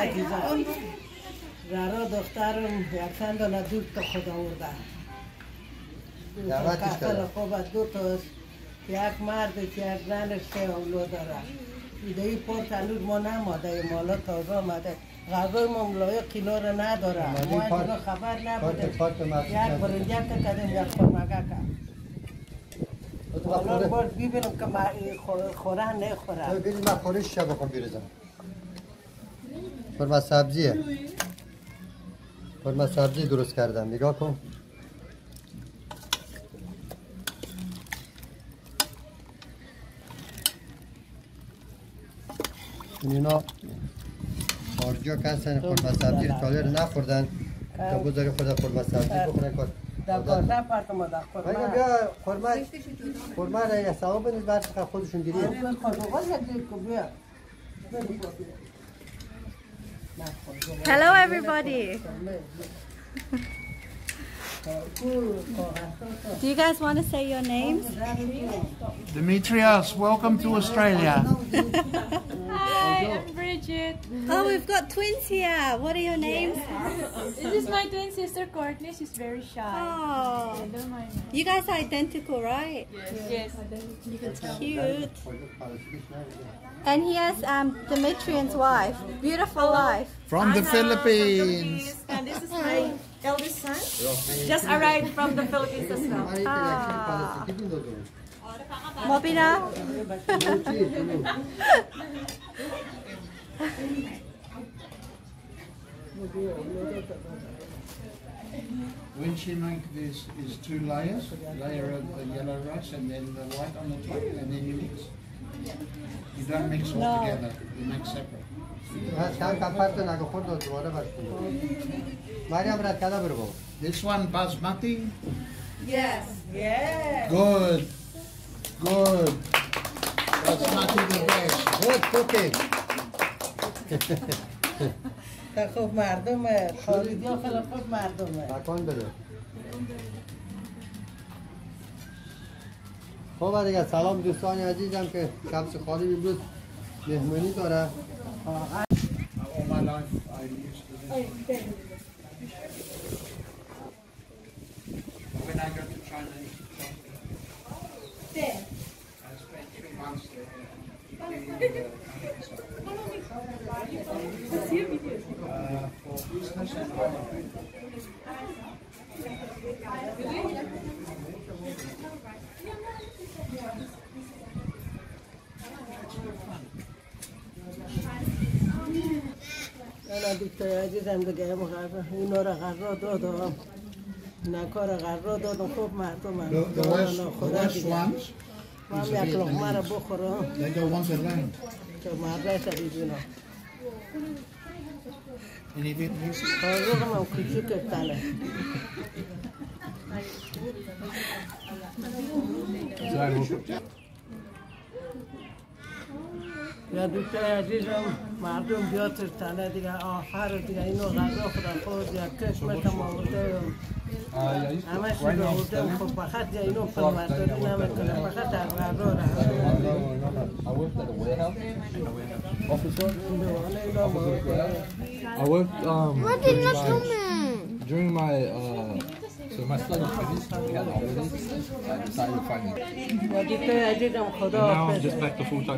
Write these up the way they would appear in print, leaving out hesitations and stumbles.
عزیزم زهرا دخترم یک دانه دوست خدا آورده دعوتش کردم خوب دو تاست یک مرد یک زن سه اولاد داره ایده پار تنور ما نماده مالا تازه آمده غذای ما ملایق کیلو رو نداره ما اینجا خبر نبوده یک برنجه کردیم یک خورمگه کرد حالا باید ببینم که خورن نخورن ببینیم من خورش شب بخور بیرزم خورمه سبزیه خورمه سبزی درست کردم نگاه کن اینا خارجی ها کسن خورمه سبزی رو تاله رو نخوردن تا بذاری خود خورمه سبزی بخورن کار دکارده پرتما در خورمه را یه ثواب نیست برش خودشون گیرید Hello everybody. Do you guys want to say your names? Demetrios, welcome to Australia. Hi, I'm Bridget. Oh, we've got twins here. What are your names? This is my twin sister Courtney. She's very shy. Oh, I don't mind her. you guys are identical, right? Yes. Cute. And here's Demetrian's wife. Beautiful wife. From the Philippines. And this is my eldest son. Just arrived from the Philippines as well. Mobina. When she makes this is 2 layers, layer of the yellow rice and then the white on the top, and then you mix. You don't mix all together, you make separate. This one basmati? Yes. Yes. Good. Good. Basmati the best. Good cooking. خوب مردمه خالدی ها خیلی خوب مردمه مکان بده خب دیگه سلام دوستان عزیزم که کبس خالی امروز مهمانی داره All my life I used to do. When I go to China, I used to shop there. I spent 3 months there. For business and home. انا دکتر عزیزم دیگه اینا را غذا دادم نکار غذا دادم خوب مردم The worst ones, من یک لقمه را بخورم they go once a land. که مرده سبیدینا Any Vietnamese? حاضر من کچی کتنه یا دکتر عزیزم مردم بیاد ترتنه دیگه آخر دیگه اینو غذا خودم خود یا کشمه کم آورده همه شده آورده خب فقط دیگه اینو پلورداری نمیکنه فقط از غذا را I worked during my so my study finished. We had holidays. I decided to find it. یا دکتر عزیزم خدا Now I'm حافظ just back to full time.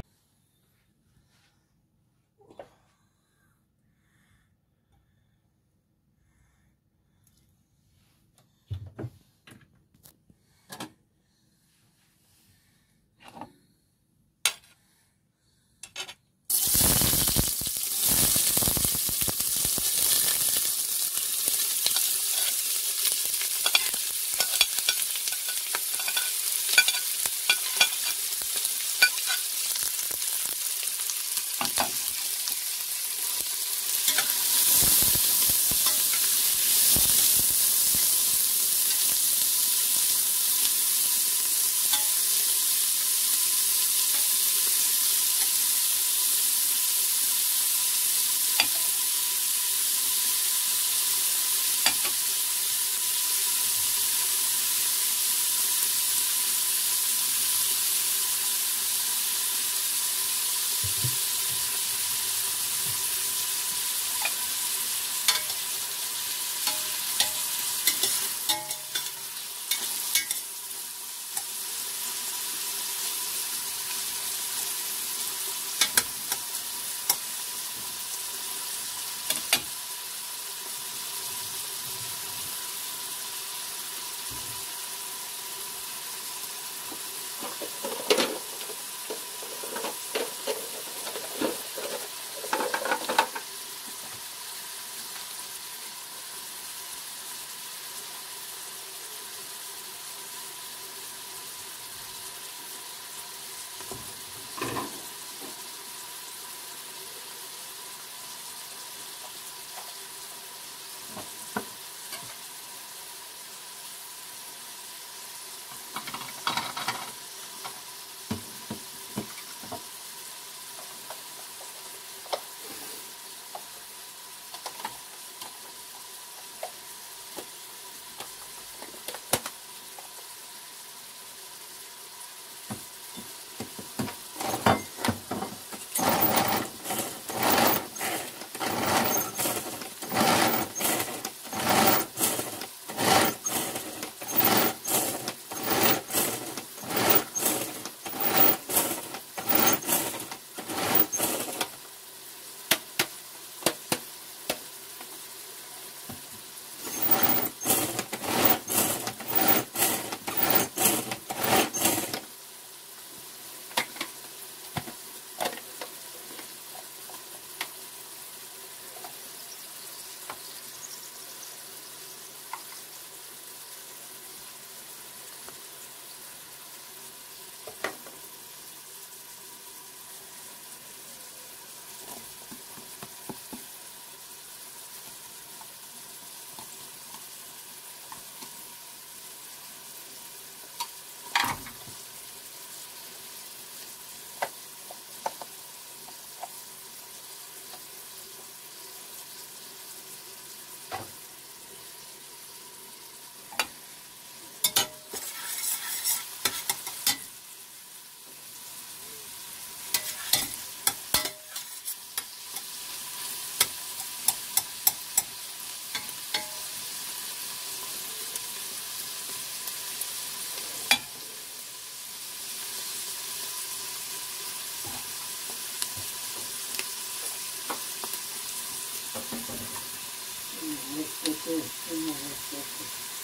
Respeto,